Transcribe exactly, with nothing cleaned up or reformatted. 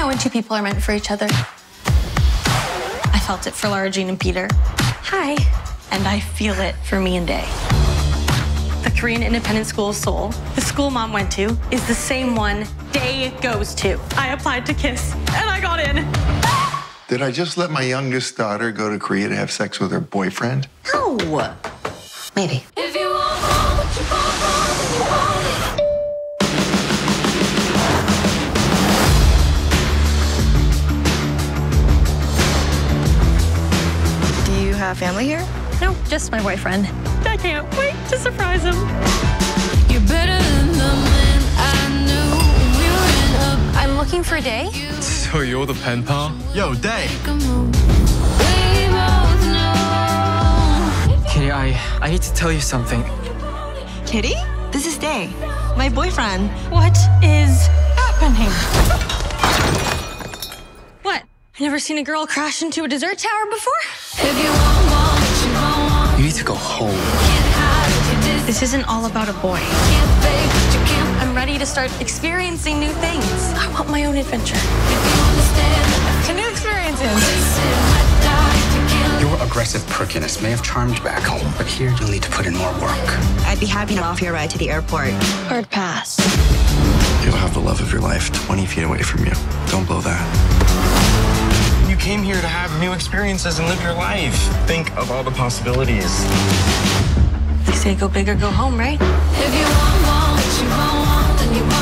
know when two people are meant for each other. I felt it for Laura Jean and Peter. Hi. And I feel it for me and Day. The Korean Independent School of Seoul, the school Mom went to, is the same one Day goes to. I applied to KISS, and I got in. Did I just let my youngest daughter go to Korea to have sex with her boyfriend? No. Maybe. If you want more, what you want more, then you want it. Do you have family here? No, just my boyfriend. I can't wait to surprise him. You're better than the man I knew. We were in a I'm looking for Day. So you're the pen pal? Yo, Day. We both know. Kitty, I, I need to tell you something. Kitty? This is Day, my boyfriend. What is happening? What? I've never seen a girl crash into a dessert tower before? If you want more, what you want, You need to go home. can't hide what you did. This isn't all about a boy. Can't fake what you can't. I'm ready to start experiencing new things. I want my own adventure. If you understand, To new experiences. face it, might die if you can't. Your aggressive perkiness may have charmed you back home, but here you'll need to put in more work. I'd be happy to offer you a ride to the airport. Hard pass. You'll have the love of your life twenty feet away from you. Don't blow that. You came here to have new experiences and live your life. Think of all the possibilities. They say go big or go home, right? If you want more, what you want, then you want